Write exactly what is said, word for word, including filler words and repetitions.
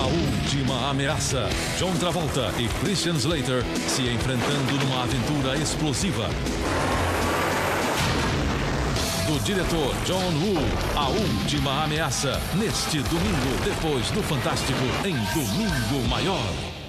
A Última Ameaça. John Travolta e Christian Slater se enfrentando numa aventura explosiva. Do diretor John Woo, A Última Ameaça. Neste domingo, depois do Fantástico, em Domingo Maior.